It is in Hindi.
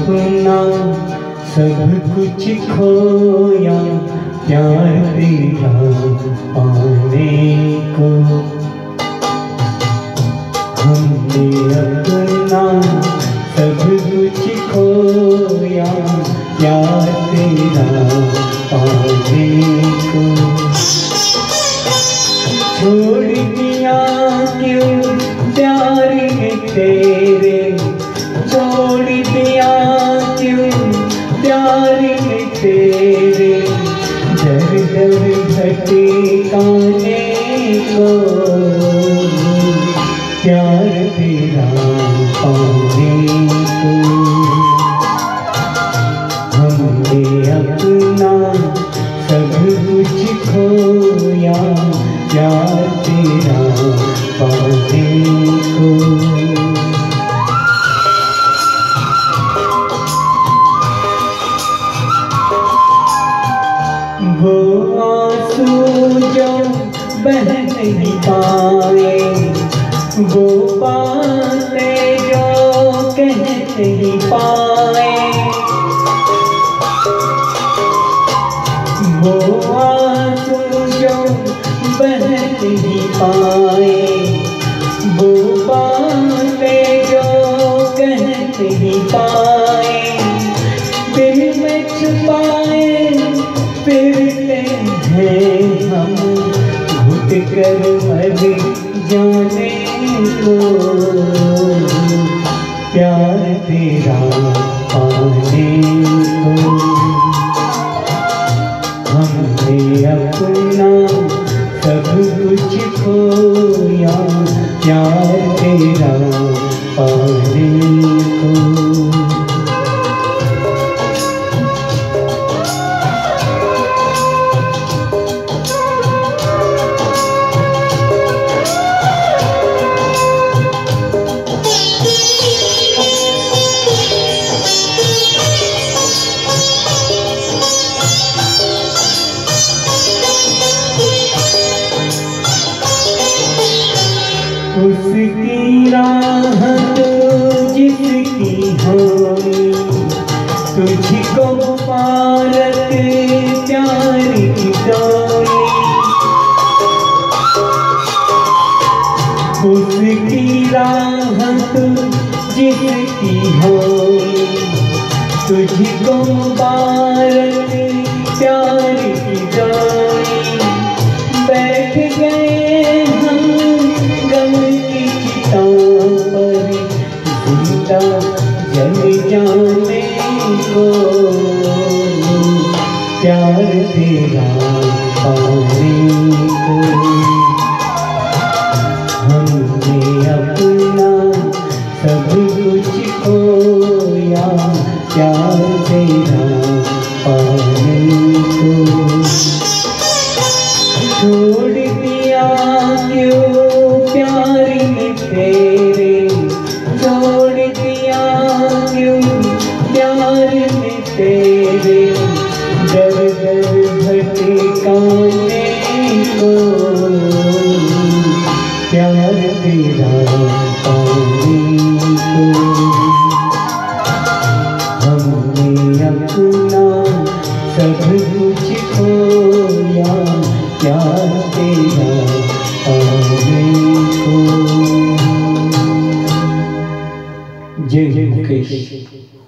अपना सब कुछ खोया प्यार तेरा पाने को। हमने अपना सब कुछ खोया प्यार तेरा पाने को। छोड़ दिया क्यों प्यार में तेरे, छोड़ दिया क्यों प्यार में तेरे, दर दर भटकाने को प्यार तेरा पाने को। हमने अपना सब कुछ खोया प्यार तेरा पाने को। वो आंसू जो बह नहीं पाए, वो बातें जो कह नहीं पाए, वो आंसू जो बह नहीं पाए, वो बातें जो कह नहीं पाए, दिल में छुपाए फिरते हैं हम, घुट कर मर जाने को प्यार तेरा पाने को। हमने अपना सब कुछ खोया प्यार तेरा पाने को। उसकी राह जिसकी होई, तुझको मुबारक प्यार की डोरी। उसकी राह जिसकी होई, तुझको मुबारक प्यार की डोरी। बैठ गए हम गम की चिता पर, जिंदा जल जाने को प्यार तेरा पाने को। हमने अपना सब कुछ खोया प्यार तेरा पाने को। छोड़ दिया क्यों प्यार में तेरे, छोड़ दिया क्यों प्यार में तेरे, दर दर भटकाने को प्यार तेरा पाने को। हमने अपना सब कुछ खोया प्यार तेरा पाने को। जय जय मुकेश।